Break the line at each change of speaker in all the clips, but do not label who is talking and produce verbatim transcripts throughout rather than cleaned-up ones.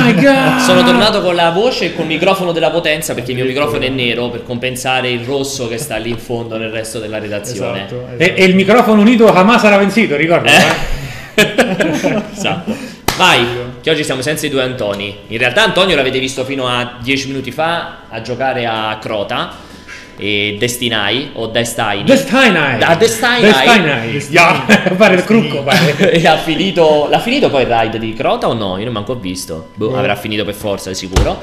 my god!
Sono tornato con la voce e col microfono della potenza, perché il mio microfono è nero per compensare il rosso che sta lì in fondo nel resto della redazione.
Esatto, esatto. E, e il microfono unito Hamas sarà vencito, ricordo.
Eh? Esatto. Vai, che oggi siamo senza i due Antoni. In realtà Antonio l'avete visto fino a dieci minuti fa a giocare a Crota e Destinai o Destinai
Destinai
da Destinai
Destinai yeah. Fare il crucco pare.
E ha finito, l'ha finito poi il ride di Crota o no? Io non manco ho visto. Boh,
oh.
Avrà finito per forza di sicuro.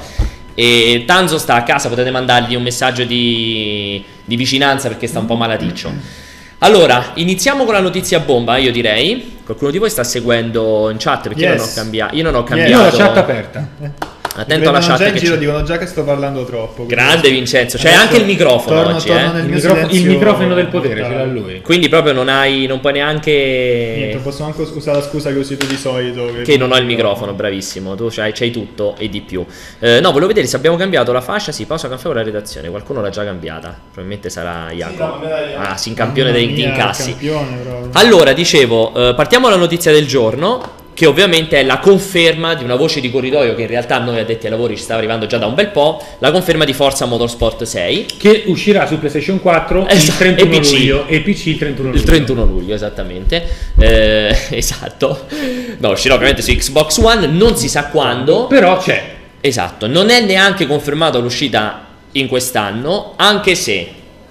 E Tanzo sta a casa, potete mandargli un messaggio di, di vicinanza perché sta un po' malaticcio. Allora, iniziamo con la notizia bomba, io direi. Qualcuno di voi sta seguendo in chat perché
yes.
io non ho cambiato. Io non ho cambiato.
Io ho la chat aperta.
Attento alla chat
già in
che
giro
c'è.
dicono già che sto parlando troppo.
Grande Vincenzo, c'è anche il microfono
torno,
oggi,
torno
eh?
nel
Il,
mio
microfono, il
silenzio
microfono del potere ce l'ha
mortale.
lui.
Quindi proprio non hai, non puoi neanche.
Niente, posso anche usare la scusa che usi tu di solito.
Che non ho il microfono, bravissimo. Tu c'hai, c'hai tutto e di più. Eh, no, volevo vedere se abbiamo cambiato la fascia. Sì, pausa caffè o la redazione. Qualcuno l'ha già cambiata. Probabilmente sarà Jacopo. Ah, sì, in campione dei
Mia,
incassi.
campione, proprio.
Allora, dicevo, eh, partiamo dalla notizia del giorno, che ovviamente è la conferma di una voce di corridoio che in realtà a noi addetti ai lavori ci stava arrivando già da un bel po', la conferma di Forza Motorsport sei,
che uscirà su PlayStation quattro
Esatto,
il trentuno
e P C.
luglio e P C il trentuno luglio.
il trentuno luglio, esattamente. Eh, esatto. No, uscirà ovviamente su Xbox One, non si sa quando.
Però c'è.
Esatto, non è neanche confermato l'uscita in quest'anno, anche se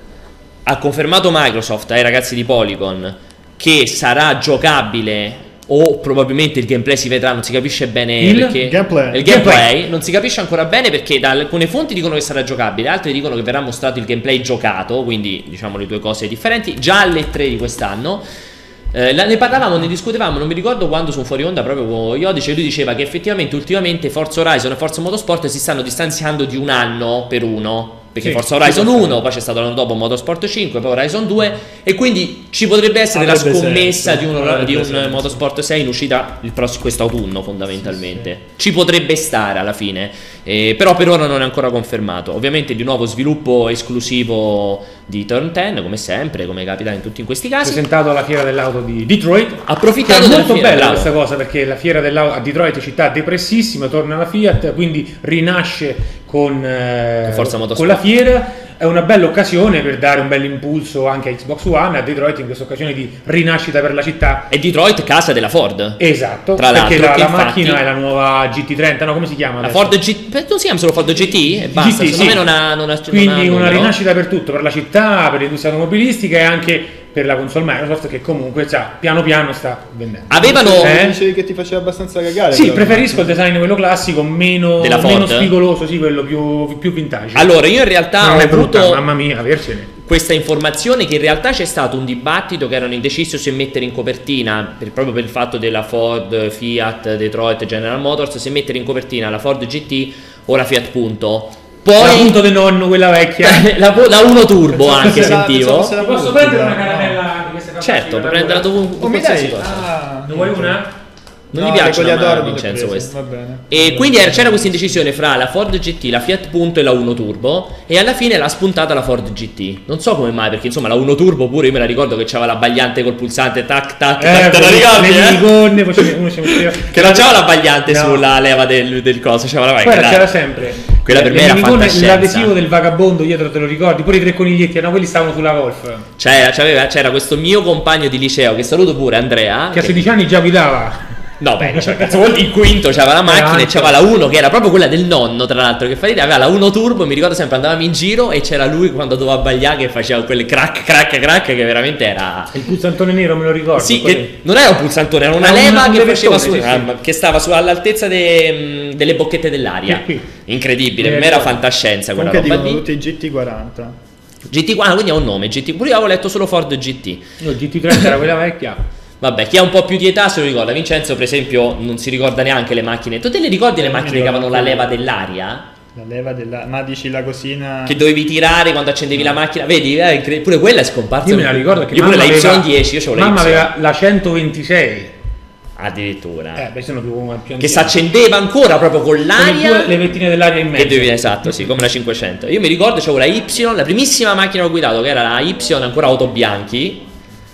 ha confermato Microsoft ai ragazzi di Polygon che sarà giocabile, o probabilmente il gameplay si vedrà, non si capisce bene
Il
perché
gameplay.
il gameplay non si capisce ancora bene perché da alcune fonti dicono che sarà giocabile, altre dicono che verrà mostrato il gameplay giocato, quindi diciamo le due cose differenti, già alle tre di quest'anno. Eh, la, ne parlavamo, ne discutevamo, non mi ricordo quando, su un fuori onda proprio con Iodice, e lui diceva che effettivamente ultimamente Forza Horizon e Forza Motorsport si stanno distanziando di un anno per uno, perché
sì,
Forza Horizon
sì,
uno, poi c'è stato l'anno dopo Motorsport cinque, poi Horizon due, e quindi ci potrebbe essere la
Avrebbe
scommessa
senso,
di un,
avrebbe
di un
senso.
Motorsport sei in uscita il prossimo, quest'autunno fondamentalmente. Ci potrebbe stare alla fine, eh, però per ora non è ancora confermato. Ovviamente di nuovo sviluppo esclusivo di Turn dieci, come sempre, come capita in tutti in questi casi.
Presentato alla fiera dell'auto di Detroit.
Approfittato
È
della
molto
fiera,
bella
bravo.
questa cosa perché la fiera dell'auto a Detroit, città depressissima, torna la Fiat, quindi rinasce con, eh,
Con Forza Motorsport.
con la fiera. È una bella occasione per dare un bel impulso anche a Xbox One, a Detroit, in questa occasione di rinascita per la città.
E Detroit, casa della Ford.
Esatto,
Tra
perché
l'altro,
la,
che
la
infatti-
macchina è la nuova G T trenta, no, come si chiama
La
adesso?
Ford G T, non si chiama solo Ford G T e basta,
G T,
secondo
sì.
me non ha, non ha
Quindi
non ha
una
numero.
rinascita per tutto, per la città, per l'industria automobilistica e anche per la console Microsoft che comunque già, piano piano sta vendendo.
Avevano
Eh?
Dicevi che ti faceva abbastanza cagare.
Sì,
però,
preferisco il design quello classico, meno,
Della
meno
Ford?
spigoloso, sì, quello più, più vintage.
Allora, io in realtà
non
ho
è brutta,
avuto
mamma mia, avercene.
questa informazione che in realtà c'è stato un dibattito che erano indeciso se mettere in copertina, per- proprio per il fatto della Ford, Fiat, Detroit, General Motors, se mettere in copertina la Ford G T o la Fiat Punto.
Poi
Poi
punto del nonno, quella vecchia.
la, la uno Turbo
Pensavo
anche
fosse la-
sentivo.
pensavo fosse la
Posso
Punto,
prendere una
no.
caramella di queste
Certo,
capaci
puoi prendere dovunque,
Oh, mi
qualsiasi
dai?
cosa.
Ah,
Ne vuoi una?
Non
no,
gli piacciono
le
a
Cogliadoro non le ho
Vincenzo
prese,
queste.
va bene.
E quindi era- c'era questa indecisione fra la Ford G T, la Fiat Punto e la uno Turbo, e alla fine l'ha spuntata la Ford G T. Non so come mai, perché insomma la uno Turbo pure io me la ricordo che c'aveva la bagliante col pulsante tac tac, tac,
Eh,
te la ricordi?
le
eh?
minigonne, poi ce- uno ci metteva.
Che non c'aveva la bagliante
No.
sulla leva del, del coso, c'aveva la
Quella
quella-
c'era sempre.
quella per
Le
me era
minigone,
fantascienza.
l'adesivo del vagabondo dietro, te lo ricordi? Pure i tre coniglietti, no, quelli stavano sulla Golf.
C'era, c'aveva- c'era questo mio compagno di liceo, che saluto pure, Andrea.
Che a
che-
sedici anni già guidava.
No, beh, cioè, cazzo, vuol dire il quinto c'aveva la macchina e
Anche.
c'aveva la uno che era proprio quella del nonno, tra l'altro, che fa ridere, aveva la uno Turbo, mi ricordo sempre andavamo in giro e c'era lui quando doveva sbagliare che faceva quelle crack crack crack che veramente era.
Il pulsantone nero me lo ricordo.
Sì,
quello-
che non era un pulsantone, era una
Era
leva
un
che faceva su,
levettone, sì, sì.
ah, che stava su, all'altezza de- delle bocchette dell'aria.
Sì, sì.
Incredibile,
Eh,
per me era
sì.
fantascienza quella
Comunque
roba
dicono
lì.
tutti i G T quaranta.
G T qua, quindi ha un nome, G T, pure io avevo letto solo Ford G T.
No, il G T trenta era quella vecchia.
Vabbè, chi ha un po' più di età se lo ricorda. Vincenzo, per esempio, non si ricorda neanche le macchine. Tu te le ricordi le
Eh,
macchine
mi
che avevano la
ricordo.
leva dell'aria?
La leva della... Ma dici la cosina...
Che dovevi tirare quando accendevi la macchina. Vedi, eh, incre- pure quella è scomparsa.
Io me la ricordo che
Io pure
mamma
la
aveva-
Y dieci, io c'avevo la
Mamma
Y.
aveva la centoventisei.
Addirittura.
Eh, beh, sono più, più
Che si
anziani.
accendeva ancora proprio con
Con le
l'aria.
due levettine dell'aria in mezzo.
Che dovevi, esatto, sì, come la cinquecento. Io mi ricordo, c'avevo la Y, la primissima macchina che ho guidato, che era la Y, ancora auto bianchi.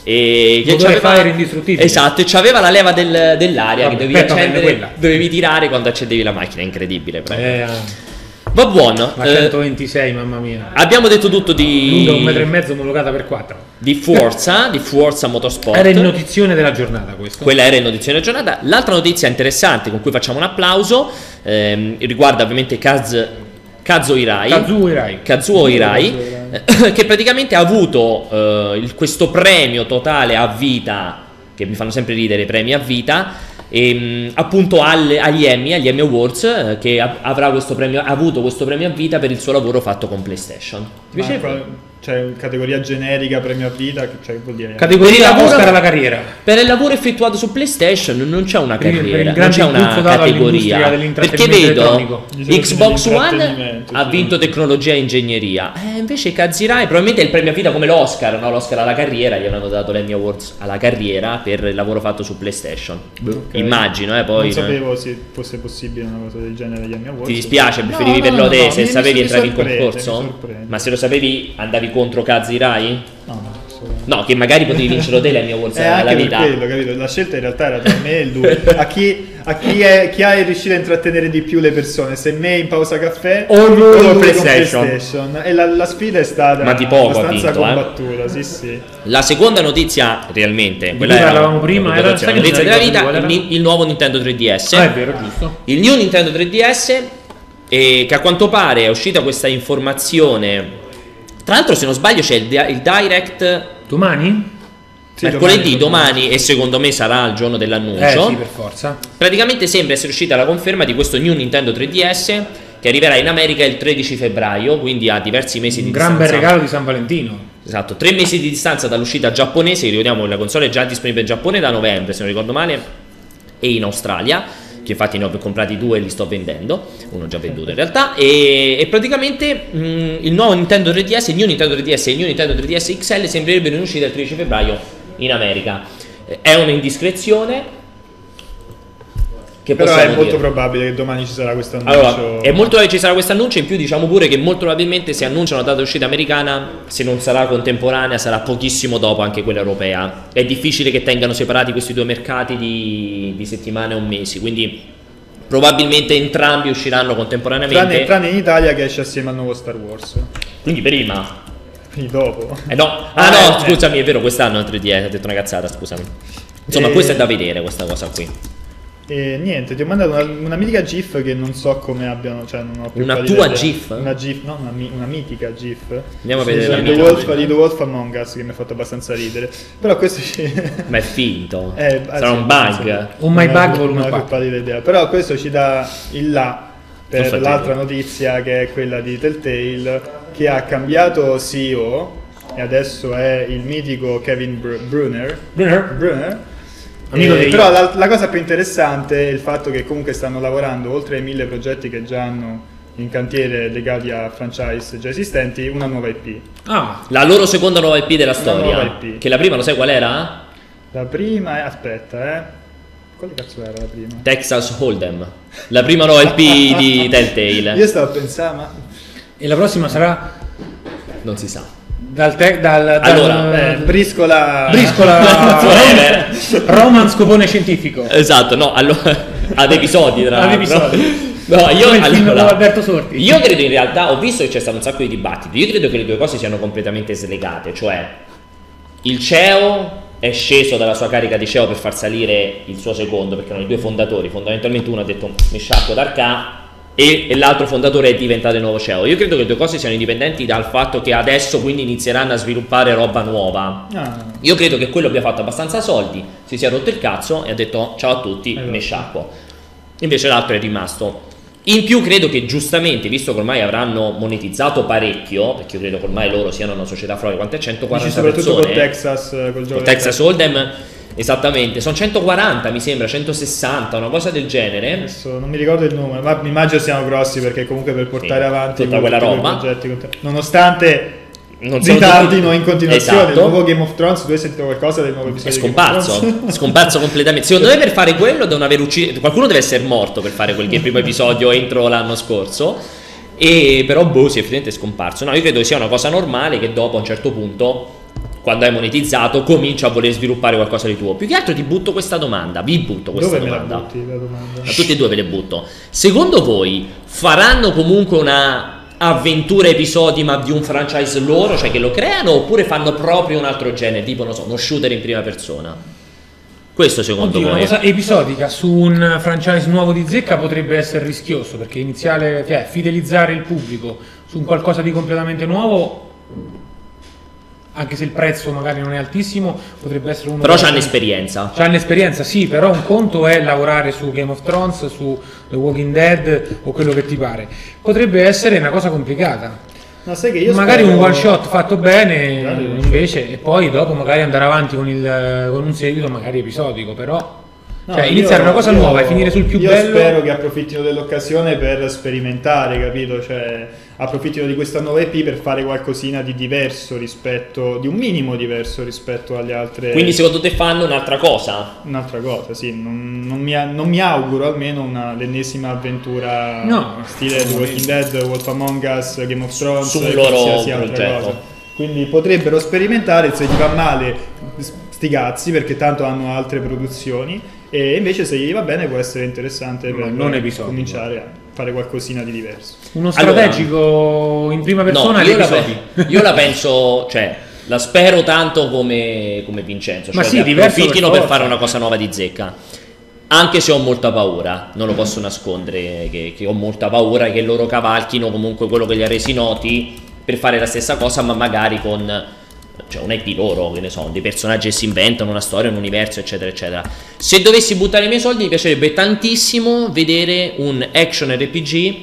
E che
Motore
c'aveva-
Fire indistruttibile.
Esatto, e c'aveva la leva del- dell'aria
Vabbè,
che dovevi
aspetta, prende
accendere,
quella.
dovevi tirare quando accendevi la macchina, incredibile proprio.
Eh,
Va buono.
la
eh,
centoventisei, mamma mia.
abbiamo detto tutto
Lunga un metro e
di,
mezzo, omologata per quattro.
di Forza, di Forza Motorsport.
Era il notizione della giornata questo.
Quella era il notizia della giornata. L'altra notizia interessante con cui facciamo un applauso ehm, riguarda ovviamente Kaz, Kazuo Hirai.
Kazuo Hirai.
Kazuo Hirai, eh, che praticamente ha avuto eh, il- questo premio totale a vita, che mi fanno sempre ridere i premi a vita, ehm, appunto alle- agli Emmy, agli Emmy Awards, eh, che ha, avrà questo premio, ha avuto questo premio a vita per il suo lavoro fatto con PlayStation. Ti
Ma
piace?
qua- Cioè, categoria generica, premio a vita, che- cioè, che vuol dire?
Categoria
Per il lavoro-
Oscar alla carriera.
Per il lavoro effettuato su PlayStation non c'è una
Per il- per il
carriera, non
grande
c'è una
impulso dato all'industria
categoria. Perché
dell'intrattenimento
vedo
elettronico.
Diciamo
Xbox One
dell'intrattenimento,
ha
sì.
vinto tecnologia e ingegneria, eh, invece Kazirai probabilmente è il premio a vita come l'Oscar, no? L'Oscar alla carriera, gli hanno dato l'Emmy Awards alla carriera per il lavoro fatto su PlayStation.
Ok.
Immagino, eh, poi
Non sapevo se fosse possibile una cosa del genere agli Emmy Awards.
ti dispiace, preferivi
No, no,
verlo
no,
te,
no,
se
mi-
sapevi
mi
entravi in
sorprende,
concorso?
mi sorprende.
Ma se lo sapevi andavi contro Kazirai?
No, no, assolutamente.
No, che magari potevi vincere te l'Emmy Awards
Eh,
alla
anche per
vita.
quello, capito? La scelta in realtà era tra me e lui. A chi, a chi, è, chi è riuscito a intrattenere di più le persone? Se me in pausa caffè
O lui con
con
PlayStation.
PlayStation. E la, la sfida è stata
Ma di poco ha
abbastanza
vinto, eh.
combattuta, sì sì.
La seconda notizia, realmente,
Di
quella
cui
era
parlavamo prima,
la
era-
notizia
sai che non
della
mi ricordo
vita,
qual era?
il, il nuovo Nintendo tre D S.
Ah, è vero, giusto.
Il new Nintendo tre D S, eh, che a quanto pare è uscita questa informazione. Tra l'altro, se non sbaglio, c'è il, di- il Direct
Domani?
Sì,
mercoledì,
domani,
domani, e secondo me sarà il giorno
Eh
dell'annuncio.
sì, per forza.
Praticamente sembra essere uscita la conferma di questo new Nintendo tre D S che arriverà in America il tredici febbraio, quindi a diversi mesi di
Un gran bel
distanza.
regalo di San Valentino.
Esatto, tre mesi di distanza dall'uscita giapponese, ricordiamo che la console è già disponibile in Giappone da novembre, se non ricordo male, e in Australia, che infatti ne ho comprati due e li sto vendendo, uno già venduto in realtà, e, e praticamente mh, il nuovo Nintendo tre D S, il new Nintendo tre D S e il new Nintendo tre D S X L sembrerebbero in uscita il tredici febbraio in America. Eh, È un'indiscrezione che
Però è
possiamo
molto
dire.
probabile che domani ci sarà questo annuncio.
Allora, è molto probabile che ci sarà questo annuncio, in più diciamo pure che molto probabilmente se annunciano la data d'uscita americana, se non sarà contemporanea, sarà pochissimo dopo anche quella europea. È difficile che tengano separati questi due mercati di, di settimane o mesi, quindi probabilmente entrambi usciranno contemporaneamente.
Tranne, tranne in Italia che esce assieme al nuovo Star Wars.
Quindi prima.
Quindi dopo.
Eh no, ah,
Ah,
no,
eh,
scusami, è vero, quest'anno è tre D S, ho detto una cazzata, scusami. Insomma,
Eh,
questa è da vedere, questa cosa qui.
E niente, ti ho mandato una, una mitica GIF che non so come abbiano, cioè non ho più
Una
pallida
tua
idea.
GIF?
Una GIF, no, una, mi- una mitica GIF.
Andiamo a
Sì,
vedere
sì,
la
The
mitica
Wolf,
GIF.
di The Wolf Among Us che mi ha fatto abbastanza ridere. Però questo ci...
Ma è finto.
Eh,
Sarà
sì,
un bug.
sì.
Un My
Non ho-
Bug volume
non ho più
quattro.
pallida idea. Però questo ci dà il là per
Infatti.
l'altra notizia che è quella di Telltale, che ha cambiato C E O e adesso è il mitico Kevin Br- Brunner.
Brunner?
Brunner.
Amico
Eh,
degli-
però la, la cosa più interessante è il fatto che comunque stanno lavorando, oltre ai mille progetti che già hanno in cantiere legati a franchise già esistenti, una nuova I P.
Ah,
La loro seconda nuova I P della
Una nuova
storia.
I P.
Che la prima lo sai qual era?
La prima è... aspetta, eh. Quale cazzo era la prima?
Texas Hold'em. La prima nuova I P di Telltale.
Io stavo a pensare, ma...
e la prossima sarà
Non si sa.
dal, te- dal, dal
Allora,
Eh, briscola...
briscola
Forever.
Roman scopone scientifico.
Esatto, no, allora ad episodi tra
Ad
l'altro.
episodi.
No, io
Come il film con
allora,
Alberto Sorti.
io credo in realtà, ho visto che c'è stato un sacco di dibattiti. Io credo che le due cose siano completamente slegate, cioè il C E O è sceso dalla sua carica di C E O per far salire il suo secondo, perché erano i due fondatori. Fondamentalmente uno ha detto mi sciacquo dal ca e, e l'altro fondatore è diventato il nuovo C E O. Io credo che le due cose siano indipendenti dal fatto che adesso quindi inizieranno a sviluppare roba nuova.
Ah,
Io credo che quello abbia fatto abbastanza soldi, si sia rotto il cazzo e ha detto ciao a tutti,
Esatto.
mi sciacquo. Invece l'altro è rimasto. In più credo che giustamente, visto che ormai avranno monetizzato parecchio, perché io credo che ormai loro siano una società fra le quante
dici
centoquaranta
soprattutto
persone,
con Texas, eh, col gioco
con
del
Texas Hold'em, esattamente, sono centoquaranta mi sembra, centosessanta, una cosa del genere.
Adesso non mi ricordo il numero, ma mi immagino siano grossi perché comunque per portare
Sì,
avanti
tutta quella
tutti quei
roba.
progetti, con- nonostante
Non sono
ritardino
tutti-
in continuazione.
Esatto.
Il nuovo Game of Thrones, tu hai sentito qualcosa del nuovo
È
episodio di Game of
scomparso,
Thrones?
è scomparso completamente. Secondo me per fare quello devono aver ucciso, qualcuno deve essere morto per fare quel che primo episodio entro l'anno scorso. E però boh, sì, effettivamente è scomparso. No, io credo che sia una cosa normale che dopo a un certo punto quando hai monetizzato, cominci a voler sviluppare qualcosa di tuo. Più che altro ti butto questa domanda, vi butto questa
Dove
domanda.
me la butti la domanda?
A tutti e due ve le butto. Secondo voi faranno comunque una avventura episodi ma di un franchise loro, cioè che lo creano, oppure fanno proprio un altro genere, tipo non so, uno shooter in prima persona? Questo secondo
Oddio,
voi?
una cosa episodica su un franchise nuovo di zecca potrebbe essere rischioso, perché iniziare, cioè fidelizzare il pubblico su un qualcosa di completamente nuovo, anche se il prezzo magari non è altissimo, potrebbe essere uno.
Però c'hanno esperienza.
C'hanno esperienza, sì, però un conto è lavorare su Game of Thrones, su The Walking Dead o quello che ti pare. Potrebbe essere una cosa complicata.
No, sai che io
magari
spero...
un one shot fatto bene,
Magari un
invece, e poi dopo magari andare avanti con, il, con un seguito magari episodico, però.
No,
cioè
io-
iniziare una cosa
io-
nuova e finire sul più
io
bello.
spero che approfittino dell'occasione per sperimentare, capito? Cioè approfittino di questa nuova E P per fare qualcosina di diverso rispetto, di un minimo diverso rispetto alle altre.
Quindi secondo te fanno un'altra cosa?
Un'altra cosa, sì, non, non mi, non mi auguro almeno una, l'ennesima avventura
No,
stile The Walking Dead, Wolf Among Us, Game of Thrones,
Su un
e
loro
qualsiasi altra
progetto.
cosa. Quindi potrebbero sperimentare, se gli va male sti cazzi, perché tanto hanno altre produzioni, e invece se gli va bene può essere interessante
No,
per
non episodico.
cominciare a fare qualcosina di diverso.
Uno
Allora-
strategico in prima persona
No,
agli
io la,
episodi.
pe- io la penso, cioè, la spero tanto come, come Vincenzo,
Ma
cioè
sì,
che
diverso
approfittino
per
per
forza.
fare una cosa nuova di zecca. Anche se ho molta paura, non lo posso nascondere, che, che ho molta paura che loro cavalchino comunque quello che li ha resi noti per fare la stessa cosa, ma magari con, cioè, un I P loro, che ne so, dei personaggi che si inventano, una storia, un universo, eccetera, eccetera. Se dovessi buttare i miei soldi, mi piacerebbe tantissimo vedere un action R P G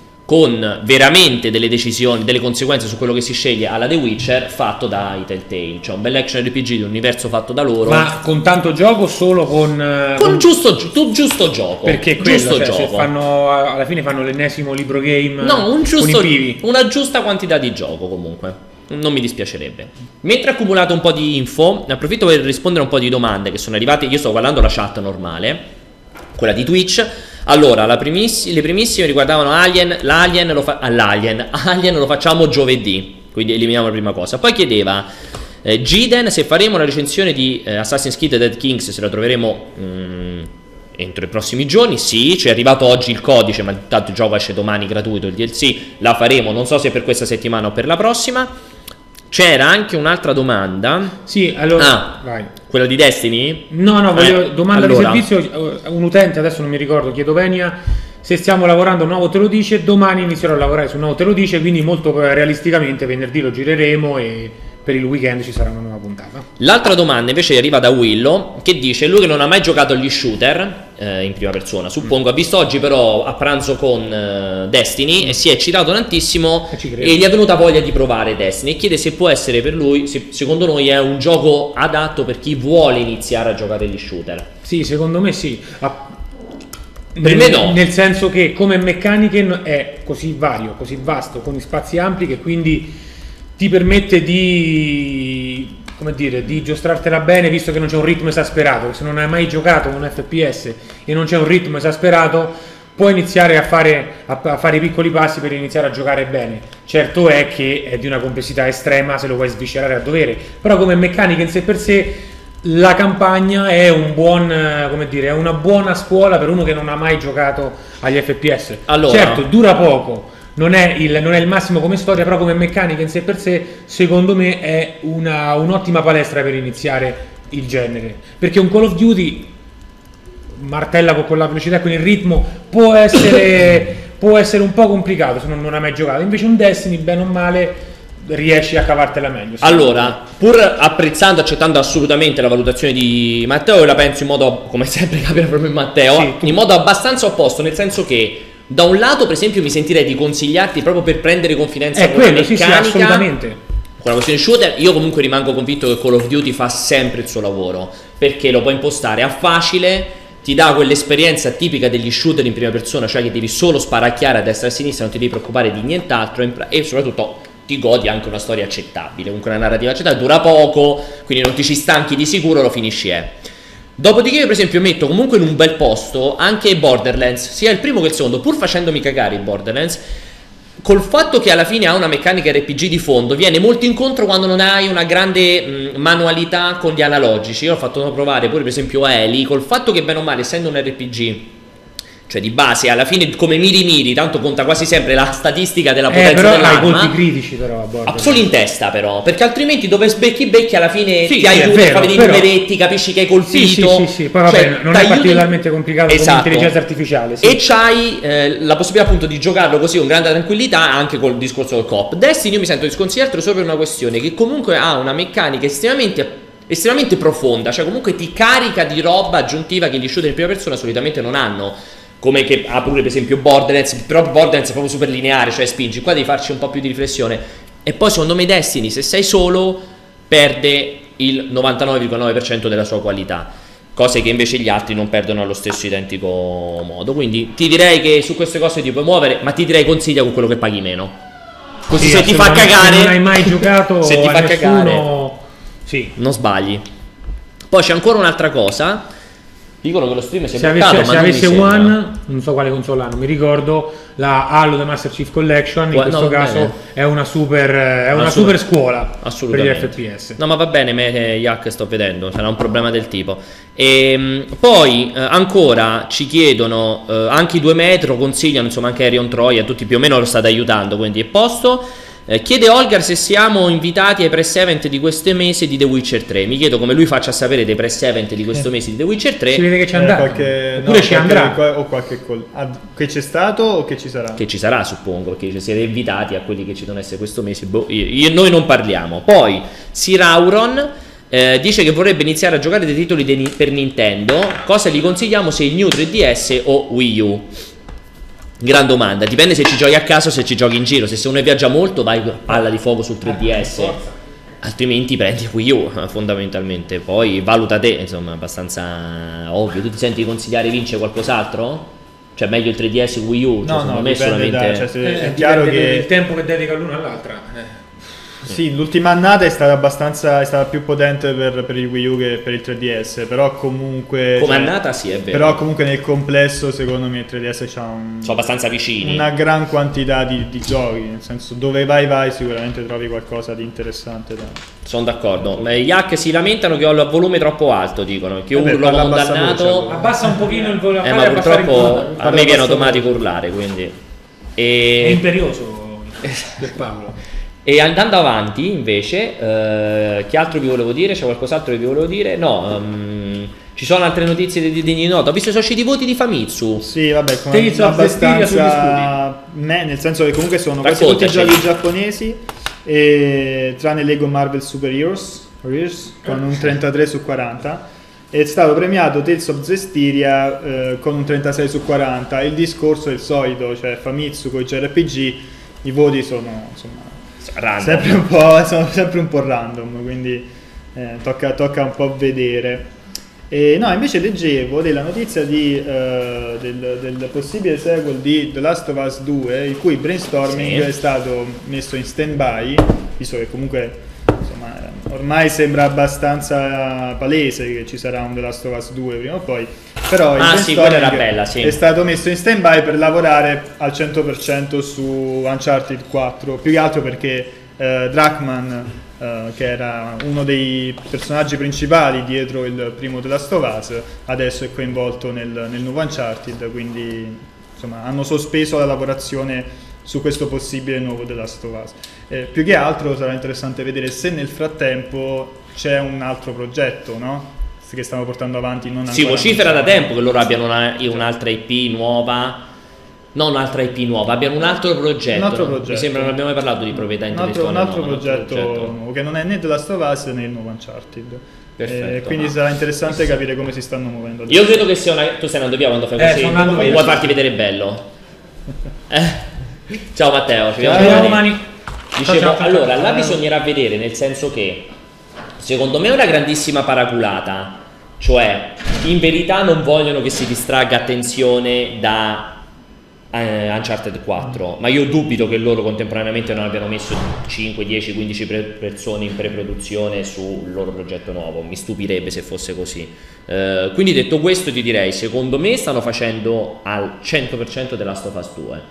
con veramente delle decisioni, delle conseguenze su quello che si sceglie alla The Witcher, fatto dai Telltale, cioè un bel action R P G di un universo fatto da loro.
Ma con tanto gioco, solo con. eh,
con giusto, gi- giusto gioco.
Perché quello,
giusto
cioè, se
gioco.
fanno, alla fine fanno l'ennesimo libro game.
No, un
con
giusto,
i pivi.
una giusta quantità di gioco comunque. Non mi dispiacerebbe. Mentre ho accumulato un po' di info, ne approfitto per rispondere a un po' di domande che sono arrivate. Io sto guardando la chat normale, quella di Twitch. Allora, la primiss- le primissime riguardavano Alien. L'Alien lo fa- all'Alien. Alien lo facciamo giovedì, quindi eliminiamo la prima cosa. Poi chiedeva eh, Giden se faremo la recensione di eh, Assassin's Creed Dead Kings, se la troveremo mm, entro i prossimi giorni. Sì, ci è arrivato oggi il codice, ma intanto il gioco esce domani gratuito, il D L C. La faremo, non so se per questa settimana o per la prossima. C'era anche un'altra domanda.
Sì, allora.
Ah.
Vai.
Quella di Destiny?
No, no, voglio,
Eh,
domanda
allora.
di servizio. eh, Un utente, adesso non mi ricordo, chiedo Venia. Se stiamo lavorando a un nuovo te lo dice, domani inizierò a lavorare su un nuovo te lo dice, quindi molto eh, realisticamente venerdì lo gireremo e per il weekend ci sarà una nuova puntata.
L'altra domanda invece arriva da Willow, che dice lui che non ha mai giocato agli shooter eh, in prima persona, suppongo. Ha visto oggi però a pranzo con eh, Destiny e si è eccitato tantissimo
E ci credo.
e gli è venuta voglia di provare Destiny e chiede se può essere per lui, se secondo noi è un gioco adatto per chi vuole iniziare a giocare agli shooter.
Sì, secondo me sì. Ah,
Per
nel,
me no.
Nel senso che come meccaniche è così vario, così vasto, con spazi ampi che quindi ti permette di, come dire, di giostrartela bene, visto che non c'è un ritmo esasperato. Se non hai mai giocato un F P S e non c'è un ritmo esasperato, puoi iniziare a fare, a, a fare i piccoli passi per iniziare a giocare bene. Certo è che è di una complessità estrema se lo vuoi sviscerare a dovere, però come meccanica in sé per sé la campagna è un buon, eh, come dire, è una buona scuola per uno che non ha mai giocato agli F P S.
Allora.
Certo, dura poco, non è, il, non è il massimo come storia, però come meccanica in sé per sé, secondo me è una, un'ottima palestra per iniziare il genere. Perché un Call of Duty martella con la velocità e con il ritmo può essere, può essere un po' complicato se non, non hai mai giocato. Invece un Destiny, bene o male, riesci a cavartela meglio.
Allora, pur apprezzando e accettando assolutamente la valutazione di Matteo, io la penso in modo, come sempre capita proprio in Matteo,
Sì, tu-
in modo abbastanza opposto, nel senso che da un lato per esempio mi sentirei di consigliarti proprio per prendere confidenza
è
con la
quello, sì, sì,
meccanica,
assolutamente.
con la questione shooter. Io comunque rimango convinto che Call of Duty fa sempre il suo lavoro, perché lo puoi impostare a facile, ti dà quell'esperienza tipica degli shooter in prima persona, cioè che devi solo sparacchiare a destra e a sinistra, non ti devi preoccupare di nient'altro, e soprattutto ti godi anche una storia accettabile, comunque una narrativa accettabile, dura poco, quindi non ti ci stanchi di sicuro, lo finisci è. Dopodiché io per esempio metto comunque in un bel posto anche Borderlands, sia il primo che il secondo, pur facendomi cagare il Borderlands. col fatto che alla fine ha una meccanica R P G di fondo, viene molto incontro quando non hai una grande mh, manualità con gli analogici. Io ho fatto provare pure per esempio a Eli, col fatto che bene o male, essendo un R P G, cioè di base, alla fine come miri miri, tanto conta quasi sempre la statistica della potenza
eh, però
dell'arma.
hai colpi critici però a bordo.
Solo in testa però, perché altrimenti dove sbecchi becchi alla fine
sì,
ti
sì,
aiuta, fa vedere i
però...
numeretti, capisci che hai colpito.
Sì, sì, sì, sì. Poi vabbè,
cioè,
non è particolarmente complicato esatto. Con l'intelligenza artificiale. Sì.
E c'hai eh, la possibilità appunto di giocarlo così con grande tranquillità anche col discorso del co-op. Destiny io mi sento di sconsigliartelo solo per una questione che comunque ha una meccanica estremamente estremamente profonda, cioè comunque ti carica di roba aggiuntiva che gli shooter in prima persona solitamente non hanno. Come che ha pure per esempio Borderlands, però Borderlands è proprio super lineare, cioè spingi, qua devi farci un po' più di riflessione. E poi secondo me Destiny, se sei solo, perde il novantanove virgola nove per cento della sua qualità, cose che invece gli altri non perdono allo stesso identico modo. Quindi ti direi che su queste cose ti puoi muovere, ma ti direi consiglia con quello che paghi meno. Così
sì,
se ti fa cagare,
se non hai mai giocato
se ti
a
fa
nessuno,
cagare,
sì.
non sbagli. Poi c'è ancora un'altra cosa. Dicono che lo stream si è
se
bloccato,
avesse,
ma
se avesse
non
One, non so quale console hanno, mi ricordo la Halo The Master Chief Collection, in
no,
questo caso
bene.
è una super è una super scuola per gli F P S.
No, ma va bene, me Yak sto vedendo, sarà un problema del tipo. E poi eh, ancora ci chiedono eh, anche i due metro, consigliano insomma anche Arion Troia, tutti più o meno lo state aiutando, quindi è posto. Eh, chiede Olgar se siamo invitati ai press event di questo mese di The Witcher tre. Mi chiedo come lui faccia sapere dei press event di questo mese di The Witcher tre.
Si vede che ci andrà,
eh, qualche,
oppure
no,
ci
qualche,
andrà
o qualche col- ah, che c'è stato o che ci sarà?
Che ci sarà, suppongo, perché siete invitati a quelli che ci devono essere questo mese. Boh, io, io, noi non parliamo. Poi Sirauron eh, dice che vorrebbe iniziare a giocare dei titoli de, per Nintendo. Cosa gli consigliamo, se il New tre D S o Wii U? Gran domanda, dipende se ci giochi a caso o se ci giochi in giro. Se sei uno che viaggia molto vai palla di fuoco sul tre D S, altrimenti prendi Wii U fondamentalmente. Poi valuta te, insomma, abbastanza ovvio. Tu ti senti di consigliare vince qualcos'altro? Cioè meglio il tre D S Wii U? Cioè,
no,
secondo
no,
me solamente
da, cioè, se,
eh,
è chiaro che
il tempo che dedica l'una all'altra. Eh.
Sì, l'ultima annata è stata abbastanza è stata più potente per, per il Wii U che per il tre D S, però comunque
come
cioè,
annata sì, è vero.
Però comunque nel complesso secondo me il tre D S c'ha un,
sono abbastanza vicini,
una gran quantità di, di giochi, nel senso dove vai vai sicuramente trovi qualcosa di interessante da...
Sono d'accordo. Gli hack si lamentano che ho il volume troppo alto, dicono che
Vabbè,
urlo
parla a
un
bassa
dannato.
voce, allora.
Abbassa un pochino il volume,
Eh, ma purtroppo a me viene automatico urlare, quindi e...
è imperioso per Paolo.
E andando avanti invece, eh, che altro vi volevo dire? C'è qualcos'altro che vi volevo dire? No, um, ci sono altre notizie di degni di nota. Ho visto che sono usciti i voti di Famitsu.
Sì, vabbè, come
Tales of Vesperia sugli
abbastanza me, nel senso che comunque sono quasi tutti
Raccontaci.
giochi giapponesi, e, tranne Lego Marvel Super Heroes, Heroes con un trentatré su quaranta. È stato premiato Tales of Zestiria eh, con un trentasei su quaranta. Il discorso è il solito, cioè Famitsu con i J R P G, i voti sono insomma
Random.
sempre un po', sono sempre un po' random, quindi eh, tocca, tocca un po' vedere. E no, invece leggevo della notizia di, uh, del, del possibile sequel di The Last of Us due, il cui brainstorming
sì.
è stato messo in stand-by, visto che comunque insomma, ormai sembra abbastanza palese che ci sarà un The Last of Us due prima o poi, però il
Ah, sì, quella era
brainstorming
bella, sì.
è stato messo in stand-by per lavorare al cento per cento su Uncharted quattro, più che altro perché uh, Druckmann, Uh, che era uno dei personaggi principali dietro il primo The Last of Us, adesso è coinvolto nel, nel nuovo Uncharted, quindi insomma hanno sospeso la lavorazione su questo possibile nuovo The Last of Us. Eh, più che altro sarà interessante vedere se nel frattempo c'è un altro progetto, no? Che stanno portando avanti. Non
Si vocifera da tempo che loro abbiano una, un'altra I P nuova. Non un'altra I P nuova, abbiano un altro progetto.
Un altro
no?
progetto.
Mi sembra non abbiamo mai parlato di proprietà
un altro,
intellettuale.
un altro,
no,
progetto,
un altro progetto
nuovo, che non è né The Last of Us né il nuovo Uncharted.
Perfetto.
Eh, quindi sarà interessante capire come si stanno muovendo.
Io credo che sia una... Tu stai andando via quando fai
Eh,
così?
sto andando via.
Vuoi farti vedere bello? Eh. Ciao Matteo, ci vediamo
Ciao,
domani.
domani.
Dicevo,
Ciao, ciao,
allora,
ciao.
là bisognerà vedere, nel senso che secondo me è una grandissima paraculata, cioè in verità non vogliono che si distragga attenzione da eh, Uncharted quattro, ma io dubito che loro contemporaneamente non abbiano messo cinque, dieci, quindici pre- persone in pre-produzione sul loro progetto nuovo, mi stupirebbe se fosse così. Eh, quindi detto questo ti direi, secondo me stanno facendo al cento per cento The Last of Us due.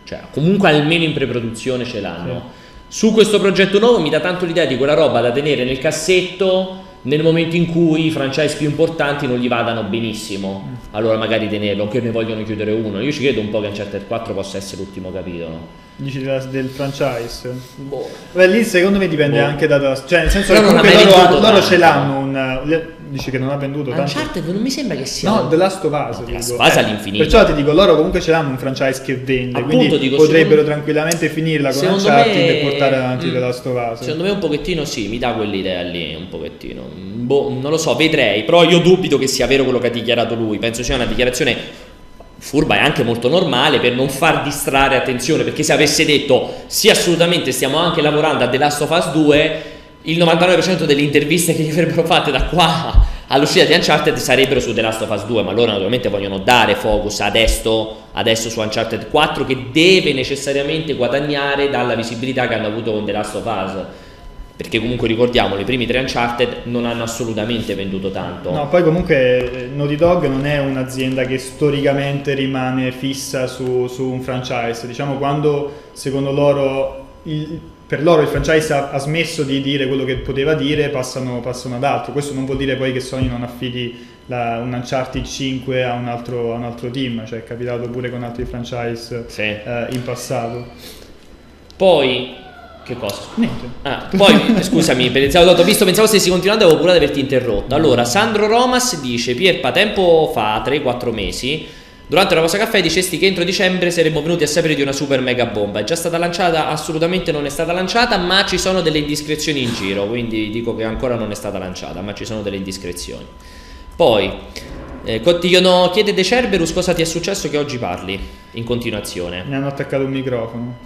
cioè comunque almeno in pre-produzione ce l'hanno. Sì. Su questo progetto nuovo mi dà tanto l'idea di quella roba da tenere nel cassetto nel momento in cui i franchise più importanti non gli vadano benissimo, mm. allora magari tenerlo, anche ne vogliono chiudere uno. Io ci credo un po' che Uncharted quattro possa essere l'ultimo capitolo.
Dici del franchise?
Boh.
Beh, lì secondo me dipende boh. anche da... Cioè nel senso
però
che loro, loro
tanto.
ce l'hanno un... Dici che non ha venduto tanto?
Uncharted non mi sembra che sia...
No, The Last of Us.
No,
The Last
of Us
eh,
all'infinito.
Perciò ti dico, loro comunque ce l'hanno un franchise che vende,
appunto,
quindi
dico,
potrebbero
secondo...
tranquillamente finirla con
secondo
Uncharted
me...
e portare avanti
mm,
The Last of Us.
Secondo me un pochettino sì, mi dà quell'idea lì, un pochettino. Boh, non lo so, vedrei, però io dubito che sia vero quello che ha dichiarato lui. Penso sia una dichiarazione furba e anche molto normale per non far distrarre attenzione, perché se avesse detto sì assolutamente stiamo anche lavorando a The Last of Us due, il novantanove per cento delle interviste che gli avrebbero fatte da qua all'uscita di Uncharted sarebbero su The Last of Us due, ma loro naturalmente vogliono dare focus adesso, adesso su Uncharted quattro, che deve necessariamente guadagnare dalla visibilità che hanno avuto con The Last of Us, perché comunque ricordiamo, i primi tre Uncharted non hanno assolutamente venduto tanto.
No, poi comunque Naughty Dog non è un'azienda che storicamente rimane fissa su, su un franchise. Diciamo, quando secondo loro il, per loro il franchise ha, ha smesso di dire quello che poteva dire, passano, passano ad altro. Questo non vuol dire poi che Sony non affidi la, un Uncharted cinque a un, altro, a un altro team, cioè è capitato pure con altri franchise sì. eh, in passato.
Poi che cosa?
Niente.
Ah, poi scusami, pensavo, visto, pensavo stessi continuando, avevo paura di averti interrotto. Allora, Sandro Romas dice: Pierpa, tempo fa, tre quattro mesi, durante una pausa caffè dicesti che entro dicembre saremmo venuti a sapere di una super mega bomba. È già stata lanciata? Assolutamente non è stata lanciata, ma ci sono delle indiscrezioni in giro, quindi dico che ancora non è stata lanciata, ma ci sono delle indiscrezioni. Poi eh, Cottigliono chiede De Cerberus cosa ti è successo che oggi parli in continuazione.
Mi hanno attaccato un microfono.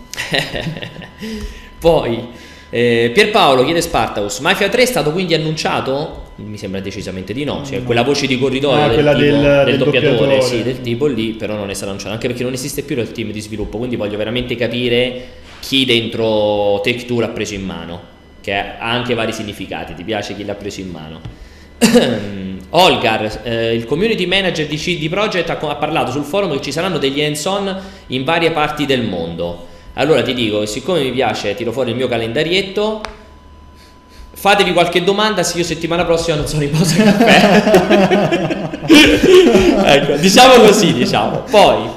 Poi eh, Pierpaolo chiede Spartacus: Mafia tre è stato quindi annunciato? Mi sembra decisamente di no, cioè no. Quella voce di corridoio
no,
del, tipo,
del,
del,
del
doppiatore,
doppiatore.
Sì, del tipo lì, però non è stato annunciato, anche perché non esiste più il team di sviluppo, quindi voglio veramente capire chi dentro Take-Two l'ha preso in mano, che ha anche vari significati. Ti piace chi l'ha preso in mano? Olgar, eh, il community manager di C D Projekt ha, ha parlato sul forum che ci saranno degli hands-on in varie parti del mondo. Allora ti dico, siccome mi piace, tiro fuori il mio calendarietto, fatevi qualche domanda, se io settimana prossima non sono in pausa caffè. Ecco, diciamo così, diciamo. Poi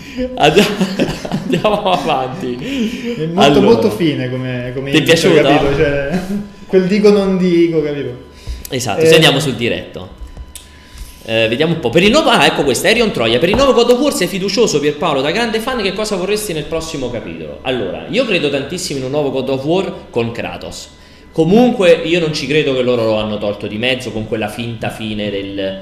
andiamo avanti.
È molto
allora,
molto fine come, come
ti è piaciuto?
Capito? Cioè, quel dico non dico, capito?
Esatto, eh, se andiamo sul diretto. Eh, vediamo un po'. Per il nuovo, ah, ecco questo, Arion Troia. Per il nuovo God of War sei fiducioso, Pierpaolo, da grande fan, che cosa vorresti nel prossimo capitolo? Allora, io credo tantissimo in un nuovo God of War con Kratos. Comunque io non ci credo che loro lo hanno tolto di mezzo con quella finta fine del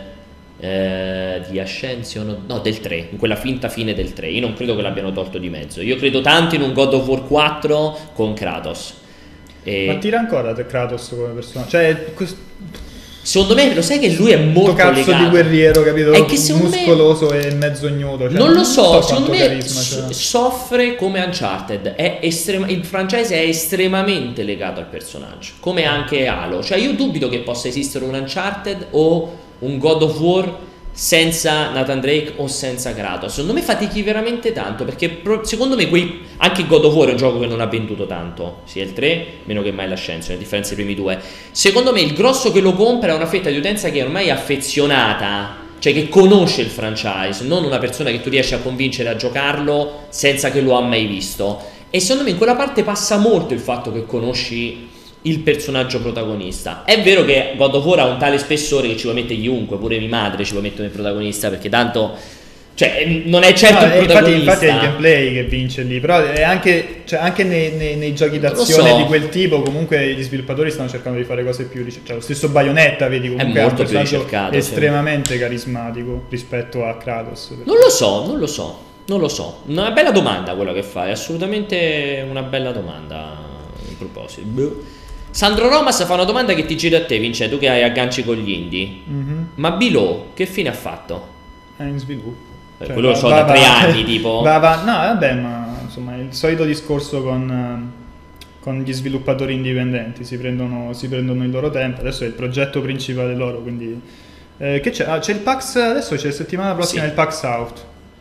eh, di Ascension, no, del tre, in quella finta fine del tre. Io non credo che l'abbiano tolto di mezzo. Io credo tanto in un God of War quattro con Kratos. E...
Ma tira ancora Kratos come personaggio? Cioè, questo...
secondo me, lo sai che lui è molto
cazzo
legato.
di guerriero, capito?
È che muscoloso
me... e mezzo ignudo. Cioè,
non lo so,
non so
secondo me
carisma,
so-
cioè.
soffre come Uncharted. È estrema- il franchise è estremamente legato al personaggio, come anche Halo. Cioè io dubito che possa esistere un Uncharted o un God of War senza Nathan Drake o senza Kratos. Secondo me fatichi veramente tanto, perché pro- secondo me quei, anche God of War è un gioco che non ha venduto tanto, sia il tre meno che mai l'Ascension, a differenza dei primi due. Secondo me il grosso che lo compra è una fetta di utenza che è ormai affezionata, cioè che conosce il franchise, non una persona che tu riesci a convincere a giocarlo senza che lo ha mai visto. E secondo me in quella parte passa molto il fatto che conosci il personaggio protagonista. È vero che God of War ha un tale spessore che ci può mettere chiunque, pure mia madre ci può mettere il protagonista, perché tanto, cioè, non è certo no, il protagonista.
Infatti, infatti è il gameplay che vince lì, però è anche, cioè, anche nei, nei, nei giochi d'azione so. di quel tipo, comunque gli sviluppatori stanno cercando di fare cose più, cioè lo stesso Bayonetta, vedi, comunque è molto è un personaggio estremamente sì. carismatico rispetto a Kratos.
Non lo so, non lo so, non lo so. Una bella domanda quella che fai, assolutamente una bella domanda in proposito. Boh. Sandro Romas fa una domanda che ti gira a te, Vince, tu che hai agganci con gli indie. Mm-hmm. Ma Below che fine ha fatto?
È in sviluppo.
Cioè, quello lo so da tre anni tipo.
Va, va, no, vabbè, ma insomma il solito discorso con, con gli sviluppatori indipendenti, si prendono, si prendono il loro tempo. Adesso è il progetto principale loro, quindi eh, che c'è? Ah, c'è il PAX, adesso c'è la settimana prossima sì. il PAX South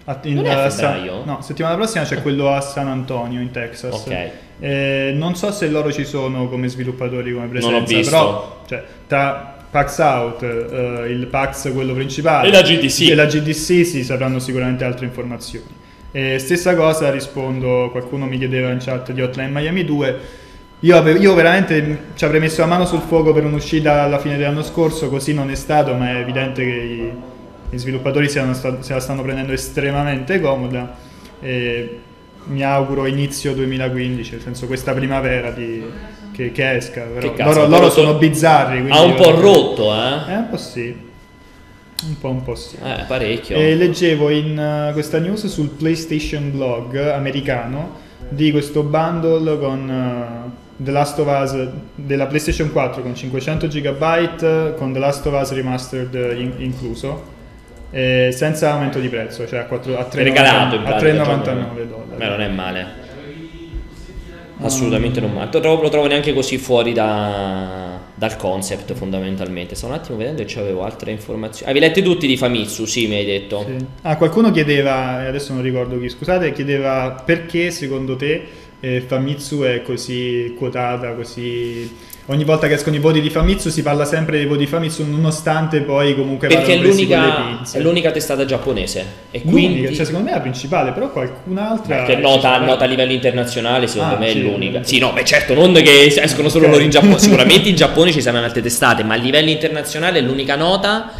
A, in,
non è a
uh, San,
febbraio?
no, settimana prossima c'è quello a San Antonio in Texas.
Ok.
Eh, non so se loro ci sono come sviluppatori, come presenza,
Non ho visto.
però cioè, tra PAX Out, eh, il PAX quello principale
E la G D C.
e la G D C si sapranno sicuramente altre informazioni. Eh, stessa cosa rispondo, qualcuno mi chiedeva in chat di Hotline Miami due. Io, ave- io veramente ci avrei messo la mano sul fuoco per un'uscita alla fine dell'anno scorso, così non è stato, ma è evidente che i, gli sviluppatori siano sta- se la stanno prendendo estremamente comoda. E mi auguro inizio duemilaquindici, nel senso questa primavera di, che, che esca. Però
Che cazzo,
loro, loro sono bizzarri.
Ha un po'
io-
rotto, eh?
Eh, un po' sì. Un po', un po' sì.
Eh, parecchio.
E leggevo in uh, questa news sul PlayStation blog americano di questo bundle con uh, The Last of Us della PlayStation quattro con cinquecento giga con The Last of Us Remastered in- incluso, eh, senza aumento di prezzo, cioè a, quattro, a tre
Regalato in
a
pratica,
tre virgola novantanove dollari.
Beh, non è male. Assolutamente non male. Lo trovo, lo trovo neanche così fuori da, dal concept, fondamentalmente. Sto un attimo vedendo se avevo altre informazioni. Avevi letti tutti di Famitsu, sì, mi hai detto.
Sì. Ah, qualcuno chiedeva, e adesso non ricordo chi, scusate, chiedeva perché secondo te eh, Famitsu è così quotata, così... Ogni volta che escono i voti di Famitsu si parla sempre dei voti di Famitsu, nonostante poi comunque
Perché è
vadano presi con le
l'unica,
pinze.
è l'unica testata giapponese. E
L'unica,
quindi...
cioè secondo me è la principale, però qualcun'altra...
Che nota, nota a livello internazionale, secondo
Ah,
me
sì,
è l'unica.
sì.
Sì, no, beh certo, non che escono solo
Ok.
loro in Giappone. Sicuramente in Giappone ci saranno altre testate, ma a livello internazionale è l'unica nota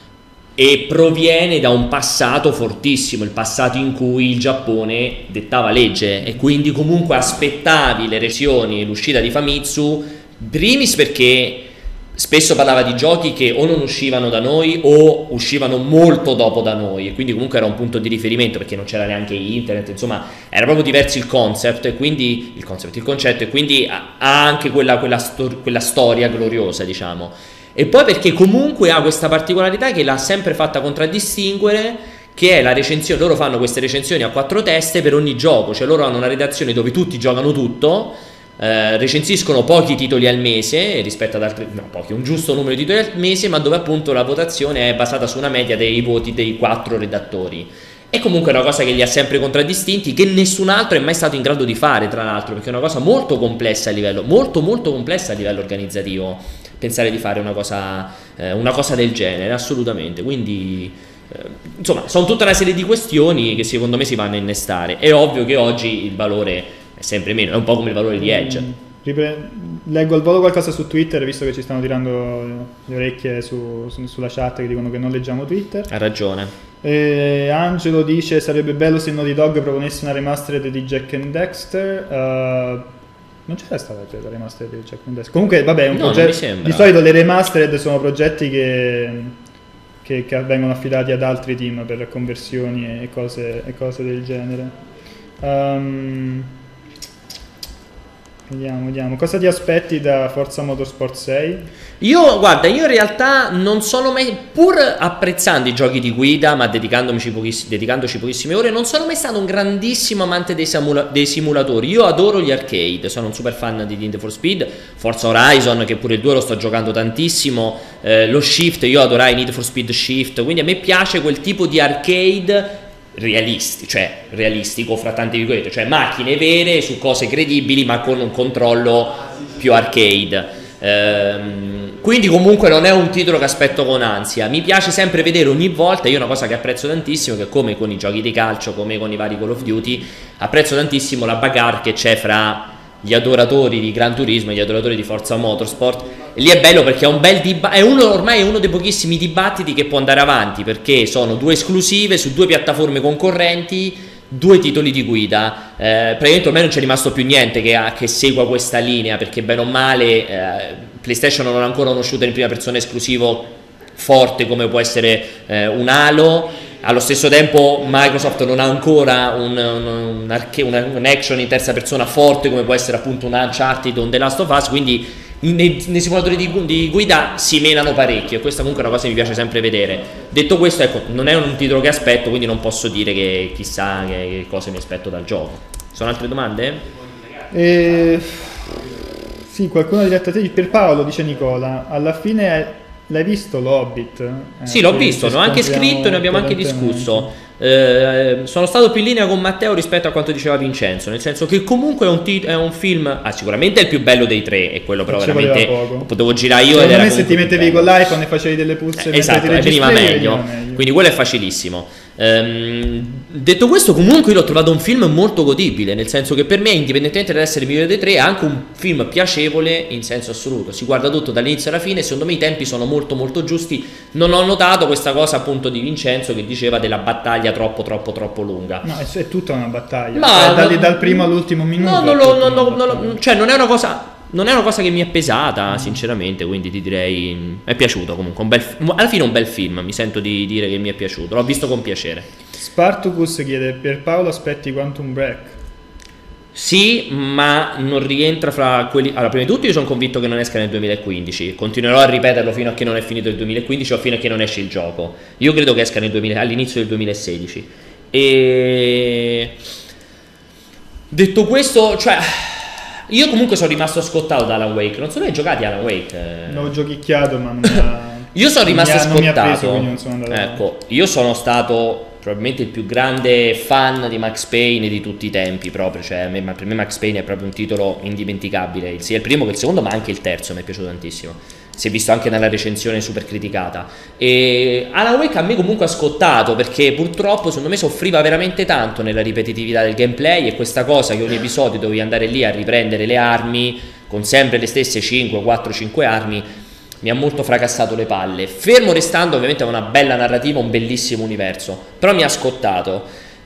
e proviene da un passato fortissimo, il passato in cui il Giappone dettava legge e quindi comunque aspettavi le recensioni, l'uscita di Famitsu, primis perché spesso parlava di giochi che o non uscivano da noi o uscivano molto dopo da noi e quindi comunque era un punto di riferimento perché non c'era neanche internet, insomma era proprio diverso il concept e quindi il concept, il concetto e quindi ha ha anche quella, quella, stor- quella storia gloriosa, diciamo. E poi perché comunque ha questa particolarità che l'ha sempre fatta contraddistinguere, che è la recensione. Loro fanno queste recensioni a quattro teste per ogni gioco, cioè loro hanno una redazione dove tutti giocano tutto. Eh, recensiscono pochi titoli al mese rispetto ad altri, no, pochi, un giusto numero di titoli al mese, ma dove appunto la votazione è basata su una media dei voti dei quattro redattori. E comunque è una cosa che li ha sempre contraddistinti, che nessun altro è mai stato in grado di fare, tra l'altro, perché è una cosa molto complessa a livello, molto molto complessa a livello organizzativo, pensare di fare una cosa, eh, una cosa del genere, assolutamente. Quindi eh, insomma, sono tutta una serie di questioni che secondo me si vanno a innestare. È ovvio che oggi il valore è sempre meno, è un po' come il valore di Edge.
Mm, ripre- leggo al volo qualcosa su Twitter, visto che ci stanno tirando le orecchie su- su- sulla chat che dicono che non leggiamo Twitter.
Ha ragione.
Eh, Angelo dice sarebbe bello se Naughty Dog proponesse una remastered di Jack and Dexter. Uh, non c'era stata la remastered di Jack and Dexter. Comunque vabbè, è un
No, non
progetto.
mi sembra.
Di solito le remastered sono progetti che, che, che vengono affidati ad altri team per conversioni e cose, e cose del genere. Um, Vediamo, vediamo. Cosa ti aspetti da Forza Motorsport sei?
Io, guarda, io in realtà non sono mai, pur apprezzando i giochi di guida, ma dedicandomici pochiss- dedicandoci pochissime ore, non sono mai stato un grandissimo amante dei, simula- dei simulatori. Io adoro gli arcade, sono un super fan di Need for Speed, Forza Horizon, che pure il due lo sto giocando tantissimo, eh, lo Shift, io adorai Need for Speed Shift, quindi a me piace quel tipo di arcade realisti, cioè realistico fra tante virgolette, cioè macchine vere su cose credibili ma con un controllo più arcade. Ehm, quindi comunque non è un titolo che aspetto con ansia, mi piace sempre vedere ogni volta. Io una cosa che apprezzo tantissimo, che come con i giochi di calcio, come con i vari Call of Duty, apprezzo tantissimo la bagarre che c'è fra gli adoratori di Gran Turismo e gli adoratori di Forza Motorsport. E lì è bello perché è un bel dibattito, è uno, ormai è uno dei pochissimi dibattiti che può andare avanti, perché sono due esclusive su due piattaforme concorrenti, due titoli di guida. Eh, praticamente ormai non c'è rimasto più niente che, che segua questa linea, perché bene o male eh, PlayStation non ha ancora uno shooter in prima persona esclusivo forte come può essere eh, un Halo. Allo stesso tempo Microsoft non ha ancora un, un, un, arche, un, un action in terza persona forte come può essere appunto un Uncharted o un The Last of Us, quindi nei, nei simulatori di, di guida si menano parecchio e questa comunque è una cosa che mi piace sempre vedere. Detto questo, ecco, non è un titolo che aspetto, quindi non posso dire che chissà che, che cosa mi aspetto dal gioco. Sono altre domande?
Eh, sì, qualcuno ha detto a te, per Paolo, dice Nicola, alla fine l'hai visto l'Hobbit? Eh,
Sì, l'ho
ci-
visto,
ci
ne ho anche
scontriamo
scritto e ne abbiamo anche
potentemente.
discusso. Eh, sono stato più in linea con Matteo rispetto a quanto diceva Vincenzo, nel senso che comunque è un, tit- è un film, ah, sicuramente è il più bello dei tre, e quello però
Ci
veramente
voleva
potevo girare io.
Secondo
ed era
me se ti
comunque più
mettevi
bello.
con l'iPhone e facevi delle pulse
Eh, esatto,
mentre ti
veniva
registravi,
meglio.
veniva meglio.
Quindi quello è facilissimo. Ehm, detto questo, comunque io l'ho trovato un film molto godibile, nel senso che per me, indipendentemente dall'essere il migliore dei tre, è anche un film piacevole in senso assoluto. Si guarda tutto dall'inizio alla fine, secondo me i tempi sono molto molto giusti. Non ho notato questa cosa appunto di Vincenzo che diceva della battaglia troppo troppo troppo lunga.
No, è, è tutta una battaglia.
Ma
Cioè, dal,
non-
dal primo all'ultimo minuto.
No, non
è
lo,
tutta
non lo-
una
non lo-
battaglia.
cioè non è una cosa. Non è una cosa che mi è pesata, sinceramente, quindi ti direi mi è piaciuto comunque, un bel, alla fine un bel film, mi sento di dire che mi è piaciuto, l'ho visto con piacere.
Spartacus chiede: per Paolo aspetti Quantum Break?
Sì, ma non rientra fra quelli. Allora, prima di tutto io sono convinto che non esca nel duemilaquindici, continuerò a ripeterlo fino a che non è finito il duemilaquindici o fino a che non esce il gioco. Io credo che esca nel duemila, all'inizio del duemilasedici. E detto questo, cioè io comunque sono rimasto scottato da Alan Wake. Non so, hai giocati Alan Wake?
L'ho giochicchiato, ma non mi ha...
Io sono rimasto
non mi ha- non mi ha
scottato.
preso, quindi non sono andato
Ecco, io sono stato probabilmente il più grande fan di Max Payne di tutti i tempi, proprio. Cioè, a me- per me Max Payne è proprio un titolo indimenticabile, sia il primo che il secondo, ma anche il terzo mi è piaciuto tantissimo. Si è visto anche nella recensione super criticata. E Alan Wake a me comunque ha scottato, perché purtroppo secondo me soffriva veramente tanto nella ripetitività del gameplay, e questa cosa che ogni episodio dovevi andare lì a riprendere le armi con sempre le stesse cinque, quattro, cinque armi mi ha molto fracassato le palle, fermo restando ovviamente una bella narrativa, un bellissimo universo, però mi ha scottato.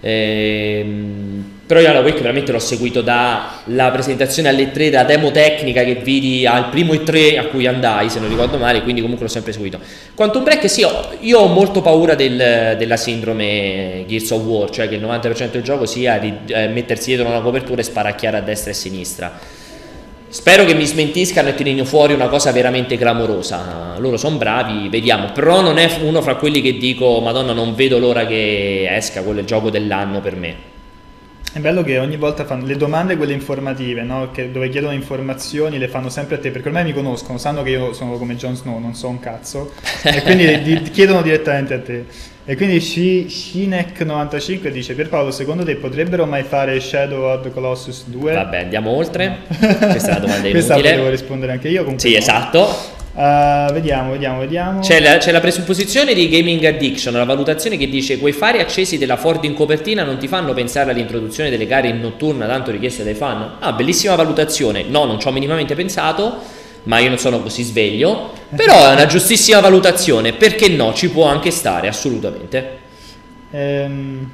Ehm, però io Alan Wake veramente l'ho seguito dalla presentazione alle tre, da demo tecnica che vidi al primo E tre a cui andai, se non ricordo male, quindi comunque l'ho sempre seguito. Quantum Break, sì, ho, io ho molto paura del, della sindrome Gears of War, cioè che il novanta per cento del gioco sia di eh, mettersi dietro una copertura e sparacchiare a destra e a sinistra. Spero che mi smentiscano e tirino fuori una cosa veramente clamorosa. Loro sono bravi, vediamo. Però non è uno fra quelli che dico Madonna, non vedo l'ora che esca, quello è il gioco dell'anno per me.
È bello che ogni volta fanno le domande, quelle informative, no? Che dove chiedono informazioni, le fanno sempre a te, perché ormai mi conoscono, sanno che io sono come Jon Snow, non so un cazzo, e quindi di, ti chiedono direttamente a te. E quindi Shinek novantacinque dice: per Paolo, secondo te potrebbero mai fare Shadow of the Colossus due?
Vabbè, andiamo oltre. Questa è una domanda
Questa
inutile.
potevo rispondere anche io. comunque
Sì,
no.
esatto.
Uh, vediamo, vediamo, vediamo.
C'è la, c'è la presupposizione di Gaming Addiction, la valutazione che dice: quei fari accesi della Ford in copertina non ti fanno pensare all'introduzione delle gare in notturna tanto richieste dai fan? Ah, bellissima valutazione. No, non ci ho minimamente pensato, ma io non sono così sveglio. Però è una giustissima valutazione, perché no, ci può anche stare, assolutamente.
Ehm...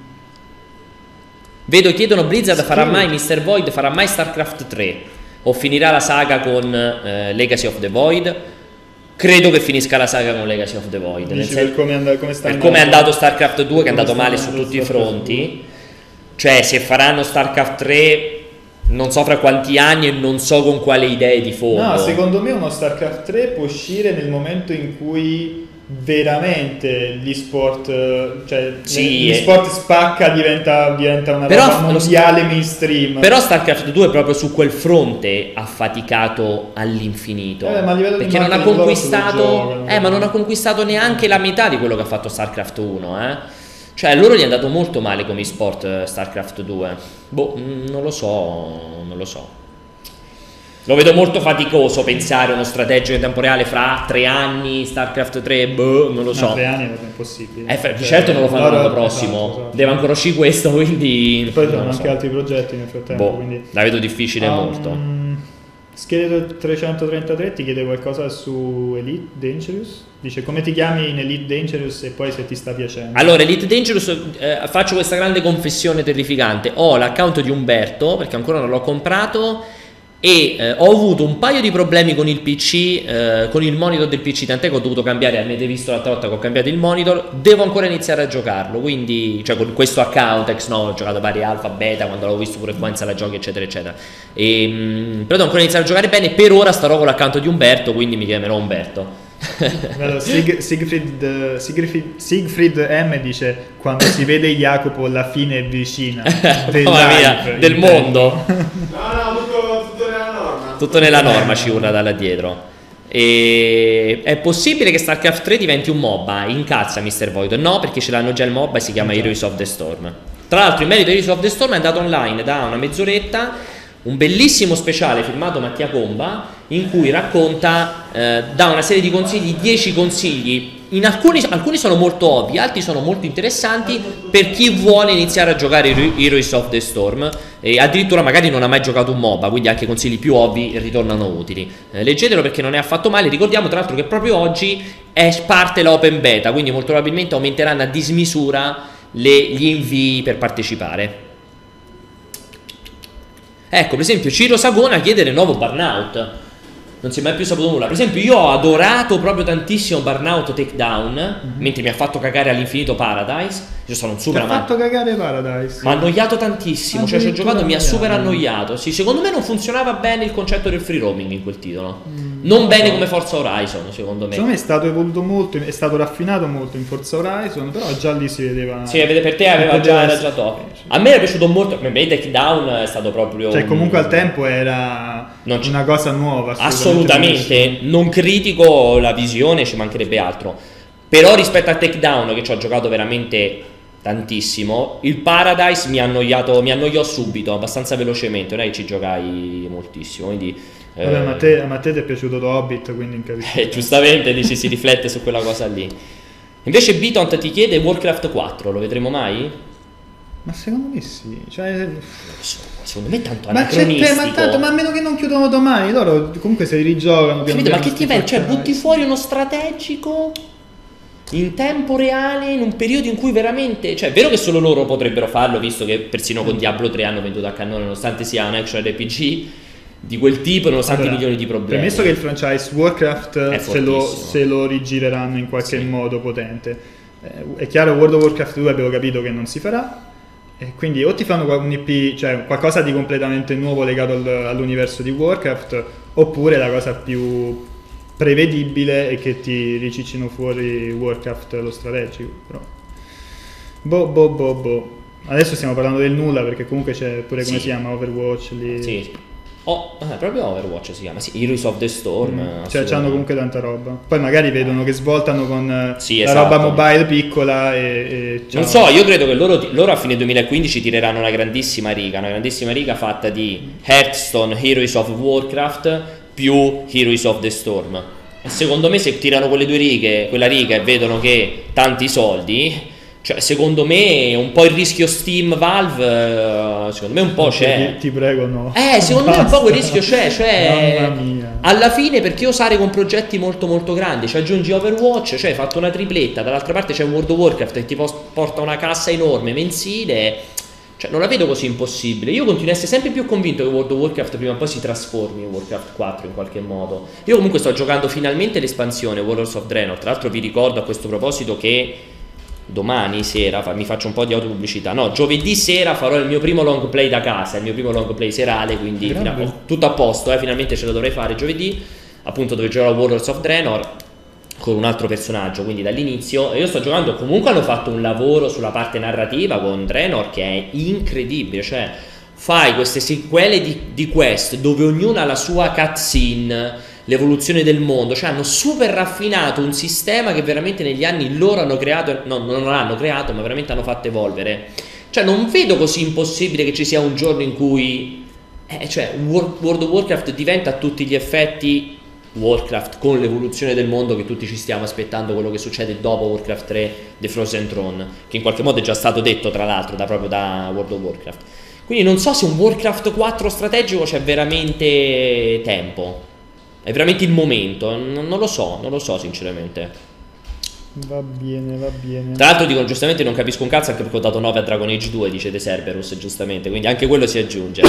Vedo, chiedono: Blizzard farà
Sì.
mai mister Void, farà mai StarCraft tre? O finirà la saga con eh, Legacy of the Void? Credo che finisca la saga con Legacy of the Void. nel
Dici
sen-
per come, and- come sta
per come è
andando.
andato StarCraft due, che è andato
Come sta
male su
andando
tutti i
StarCraft
fronti. Cioè, se faranno StarCraft tre, non so fra quanti anni e non so con quale idee di fondo.
No, secondo me uno StarCraft tre può uscire nel momento in cui veramente l'e-sport, eh, cioè
Sì,
l'e-sport spacca, diventa, diventa una
Però
roba
lo-
mondiale mainstream.
Però StarCraft due proprio su quel fronte ha faticato all'infinito.
Eh, ma a livello di
perché non ha
marketing loro
conquistato
se lo giocano.
eh, ma non ha conquistato neanche la metà di quello che ha fatto StarCraft uno, eh. Cioè, a loro gli è andato molto male come e-sport eh, StarCraft due. Boh, mm, non lo so, non lo so. Lo vedo molto faticoso pensare a uno strategico in tempo reale fra tre anni, StarCraft tre, boh, non lo so.
No, tre anni è impossibile.
Eh, f-
Cioè,
certo non lo fanno
loro-
l'anno prossimo,
esatto, esatto.
deve ancora uscire questo, quindi
E poi
non
hanno
lo
anche
so.
altri progetti nel frattempo.
Boh,
quindi...
la vedo difficile
Um,
molto.
Scheletro trecentotrentatré ti chiede qualcosa su Elite Dangerous? Dice: come ti chiami in Elite Dangerous e poi se ti sta piacendo.
Allora, Elite Dangerous, eh, faccio questa grande confessione terrificante. Ho l'account di Umberto, perché ancora non l'ho comprato, e eh, ho avuto un paio di problemi con il P C, eh, con il monitor del P C, tant'è che ho dovuto cambiare, avete visto l'altra volta che ho cambiato il monitor, devo ancora iniziare a giocarlo, quindi, cioè con questo account, ex no, ho giocato vari alfa, beta, quando l'avevo visto pure qua in sala giochi, eccetera, eccetera. E, mh, però devo ancora iniziare a giocare bene, per ora starò con l'account di Umberto, quindi mi chiamerò Umberto.
Allora, Sig- Siegfried, Siegfried, Siegfried M dice: quando si vede Jacopo la fine è vicina del,
Mamma
live,
mia, del
intendo.
mondo.
No, no, tutto, tutto nella norma.
Tutto nella norma, ci urla da là dietro. E è possibile che StarCraft tre diventi un MOBA? Incazza mister Void. No, perché ce l'hanno già il MOBA e si chiama Heroes of the Storm. Tra l'altro in merito a Heroes of the Storm è andato online da una mezz'oretta un bellissimo speciale firmato Mattia Comba in cui racconta, eh, dà una serie di consigli, dieci consigli. In alcuni, alcuni sono molto ovvi, altri sono molto interessanti per chi vuole iniziare a giocare Heroes of the Storm e addirittura magari non ha mai giocato un MOBA, quindi anche consigli più ovvi ritornano utili. Eh, leggetelo perché non è affatto male. Ricordiamo tra l'altro che proprio oggi è parte l'open beta, quindi molto probabilmente aumenteranno a dismisura le, gli invii per partecipare. Ecco, per esempio Ciro Sagona chiede il nuovo Burnout. Non si è mai più saputo nulla. Per esempio io ho adorato proprio tantissimo Burnout Takedown, mm-hmm. mentre mi ha fatto cagare all'infinito Paradise. Io sono un super
amante. Mi ha fatto cagare Paradise.
Mi ha annoiato tantissimo, cioè ci ho giocato e mi ha super annoiato. Sì, secondo me non funzionava bene il concetto del free roaming in quel titolo. Mm, non no, bene no. come Forza Horizon, secondo me.
Secondo me è stato evoluto molto, è stato raffinato molto in Forza Horizon, però già lì si vedeva.
Sì, per te aveva già, era già top. A me era piaciuto molto, per me Takedown è stato proprio.
Cioè, comunque un... al tempo era una cosa nuova.
Assolutamente, non critico la visione, ci mancherebbe altro. Però rispetto a Takedown, che ci ho giocato veramente tantissimo, il Paradise mi ha annoiato, mi annoiò subito, abbastanza velocemente, non è che ci giocai moltissimo, quindi
eh, vabbè, ma a te, ma a te ti è piaciuto The Hobbit, quindi in capisco.
Eh, giustamente dici, si riflette su quella cosa lì. Invece Bitont ti chiede Warcraft quattro, lo vedremo mai?
Ma secondo me sì, cioè...
secondo me è tanto
ma
anacronistico.
Ma, tanto, ma a meno che non chiudono domani, loro comunque se li rigiocano.
Capito, ma che ti fai? Cioè butti fuori uno strategico in tempo reale, in un periodo in cui veramente, cioè è vero che solo loro potrebbero farlo, visto che persino con Diablo tre hanno venduto a cannone, nonostante sia un action R P G di quel tipo, nonostante allora, milioni di problemi.
Premesso che il franchise Warcraft se lo, se lo rigireranno in qualche sì. modo potente, eh, è chiaro World of Warcraft due abbiamo capito che non si farà, e quindi o ti fanno un I P, cioè qualcosa di completamente nuovo legato al, all'universo di Warcraft, oppure la cosa più prevedibile è che ti riciccino fuori Warcraft lo strategico. Però boh boh boh boh adesso stiamo parlando del nulla, perché comunque c'è pure come sì. si chiama Overwatch lì.
Sì, sì. Oh, eh, proprio Overwatch si chiama, sì, Heroes of the Storm.
Mm. Cioè c'hanno comunque tanta roba. Poi magari vedono che svoltano con
sì,
la
esatto.
roba mobile piccola e, e
non so, io credo che loro, loro a fine duemilaquindici tireranno una grandissima riga, una grandissima riga fatta di Hearthstone, Heroes of Warcraft più Heroes of the Storm. E secondo me se tirano quelle due righe, quella riga, e vedono che tanti soldi, cioè secondo me un po' il rischio Steam Valve, secondo me un po' c'è.
Ti, ti prego no.
Eh, secondo
Basta.
me un po' quel rischio c'è, cioè
mamma mia.
Alla fine perché osare con progetti molto molto grandi? Ci aggiungi Overwatch, cioè hai fatto una tripletta, dall'altra parte c'è World of Warcraft che ti porta una cassa enorme mensile. Cioè non la vedo così impossibile. Io continuo a essere sempre più convinto che World of Warcraft prima o poi si trasformi in Warcraft quattro in qualche modo. Io comunque sto giocando finalmente l'espansione Warlords of Draenor. Tra l'altro vi ricordo a questo proposito che domani sera, mi faccio un po' di autopubblicità, no, giovedì sera farò il mio primo long play da casa, il mio primo long play serale, quindi fino, tutto a posto, eh, finalmente ce lo dovrei fare giovedì, appunto dove giocherò Warlords of Draenor con un altro personaggio, quindi dall'inizio. E io sto giocando, comunque hanno fatto un lavoro sulla parte narrativa con Draenor che è incredibile, cioè fai queste sequele di, di quest dove ognuno ha la sua cutscene, l'evoluzione del mondo, cioè hanno super raffinato un sistema che veramente negli anni loro hanno creato, no, non l'hanno creato, ma veramente hanno fatto evolvere. Cioè non vedo così impossibile che ci sia un giorno in cui eh, cioè World of Warcraft diventa a tutti gli effetti Warcraft con l'evoluzione del mondo che tutti ci stiamo aspettando, quello che succede dopo Warcraft tre The Frozen Throne, che in qualche modo è già stato detto tra l'altro da, proprio da World of Warcraft. Quindi non so se un Warcraft quattro strategico c'è veramente tempo, è veramente il momento, non, non lo so, non lo so sinceramente.
Va bene, va bene.
Tra l'altro dicono giustamente non capisco un cazzo anche perché ho dato nove a Dragon Age due, dice De Cerberus giustamente, quindi anche quello si aggiunge.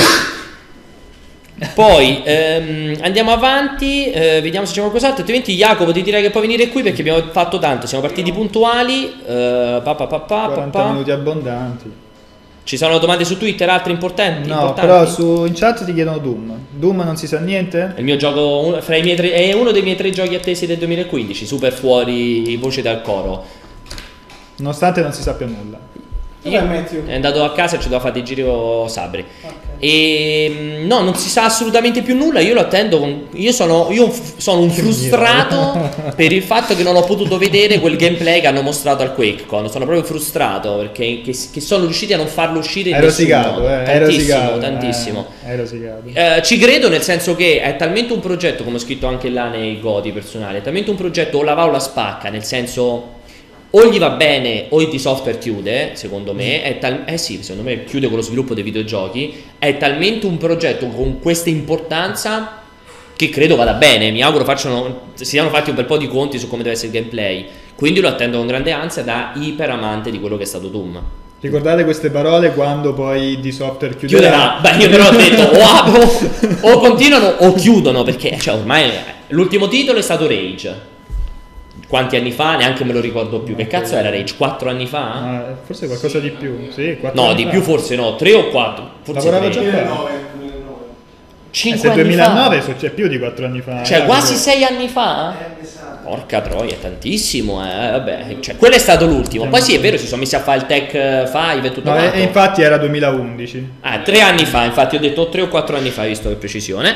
Poi ehm, andiamo avanti, eh, vediamo se c'è qualcos'altro, altrimenti Jacopo ti direi che puoi venire qui perché abbiamo fatto tanto, siamo partiti puntuali, eh, pa, pa, pa, pa,
quaranta
pa, pa.
minuti abbondanti.
Ci sono domande su Twitter, altre importanti?
No,
importanti?
però su, in chat ti chiedono Doom. Doom non si sa niente?
Il mio gioco, fra i miei tre, è uno dei miei tre giochi attesi del duemilaquindici, super fuori voce dal coro.
Nonostante non si sappia nulla.
Dov'è Matthew?
È andato a casa e ci doveva fare dei giri con Sabri.
Ok.
E no, non si sa assolutamente più nulla. Io lo attendo. Con, io sono, io f- sono un frustrato per il fatto che non ho potuto vedere quel gameplay che hanno mostrato al QuakeCon. Sono proprio frustrato perché che, che sono riusciti a non farlo uscire in
Hai
nessun
rosicato,
modo.
eh, hai
Tantissimo,
rosicato,
tantissimo.
Eh, hai rosicato.
Eh, ci credo nel senso che è talmente un progetto, come ho scritto anche là nei Godi personali, è talmente un progetto o la va o la spacca, nel senso o gli va bene o il software chiude, secondo me, è tal- eh sì, secondo me chiude con lo sviluppo dei videogiochi, è talmente un progetto con questa importanza che credo vada bene, mi auguro facciano, si siano fatti un bel po' di conti su come deve essere il gameplay, quindi lo attendo con grande ansia da iper amante di quello che è stato Doom.
Ricordate queste parole quando poi di software chiuderà.
Chiuderà, beh io però ho detto o, apro, o continuano o chiudono, perché cioè, ormai l'ultimo titolo è stato Rage. Quanti anni fa? Neanche me lo ricordo più. Che cazzo era Rage? quattro anni fa?
Ah, forse qualcosa di più. Sì, quattro
No,
anni
di
fa.
più forse no, tre o quattro. Forse
Lavorava
tre.
già qua.
duemilanove, duemilanove.
Eh,
cinque
se
anni
duemilanove
fa.
so- c'è più di quattro anni fa.
Cioè
eh,
quasi
perché-
sei anni fa?
Eh, mi sa.
Porca troia, è tantissimo, eh. Vabbè, cioè, quello è stato l'ultimo. Poi sì, è vero, si sono messi a fare il Tech cinque e tutto
No, e,
quanto.
e infatti era duemilaundici.
Ah, tre anni fa, infatti ho detto tre o quattro anni fa, visto che precisione.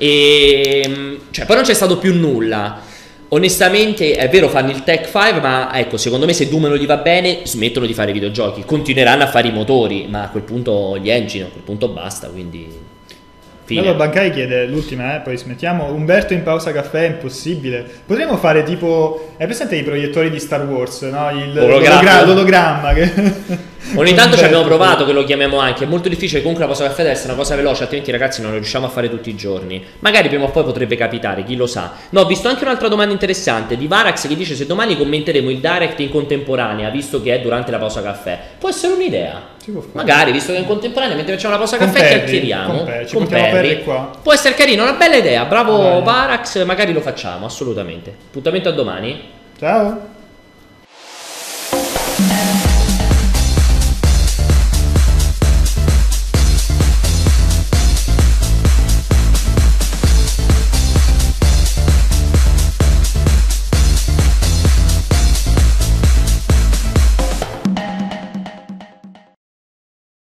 E cioè, poi non c'è stato più nulla. Onestamente è vero, fanno il Tech cinque, ma ecco, secondo me se Doom non gli va bene smettono di fare videogiochi, continueranno a fare i motori, ma a quel punto gli engine, a quel punto basta, quindi fine.
Allora Bancai chiede l'ultima, eh, poi smettiamo. Umberto in pausa caffè è impossibile. Potremmo fare tipo, hai presente i proiettori di Star Wars, no? Il
Ologramma.
l'ologra- l'ologramma che...
Ogni tanto ci abbiamo
Umberto.
provato che lo chiamiamo anche, è molto difficile, comunque la pausa caffè deve essere una cosa veloce, altrimenti ragazzi non lo riusciamo a fare tutti i giorni. Magari prima o poi potrebbe capitare, chi lo sa. No, ho visto anche un'altra domanda interessante di Varax che dice se domani commenteremo il Direct in contemporanea, visto che è durante la pausa caffè. Può essere un'idea.
Si può fare.
Magari, visto che è in contemporanea, mentre facciamo la pausa
Con
caffè
Perry,
chiacchieriamo.
con Perry, ci
con
portiamo
Perry.
Perry qua.
Può essere carino, una bella idea. Bravo
Dai.
Varax, magari lo facciamo, assolutamente. Appuntamento a domani.
Ciao.